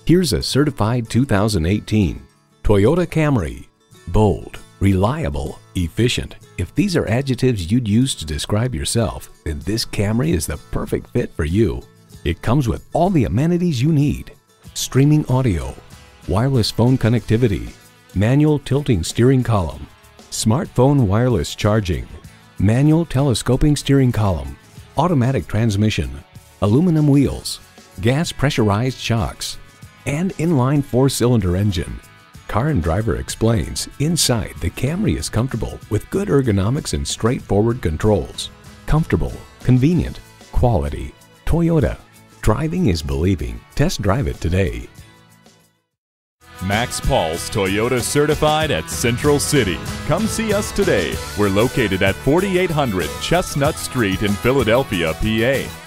Here's a certified 2018 Toyota Camry. Bold, reliable, efficient. If these are adjectives you'd use to describe yourself, then this Camry is the perfect fit for you. It comes with all the amenities you need: streaming audio, wireless phone connectivity, manual tilting steering column, smartphone wireless charging, manual telescoping steering column, automatic transmission, aluminum wheels, gas pressurized shocks, and inline 4-cylinder engine. Car and Driver explains, inside, the Camry is comfortable with good ergonomics and straightforward controls. Comfortable, convenient, quality. Toyota. Driving is believing. Test drive it today. Max Paul's Toyota certified at Central City. Come see us today. We're located at 4800 Chestnut Street in Philadelphia, PA.